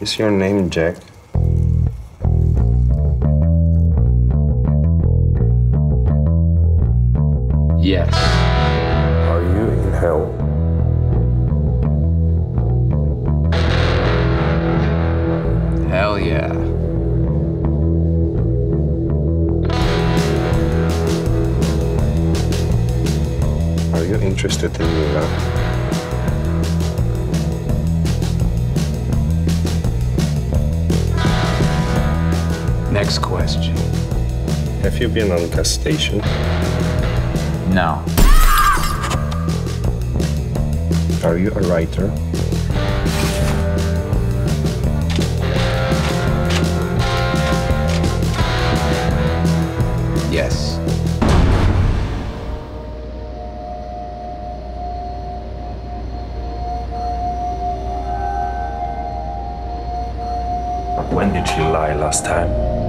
Is your name Jack? Yes. Are you in hell? Hell yeah. Are you interested in Mila? Next question. Have you been on gas station? No. Are you a writer? Yes. When did you lie last time?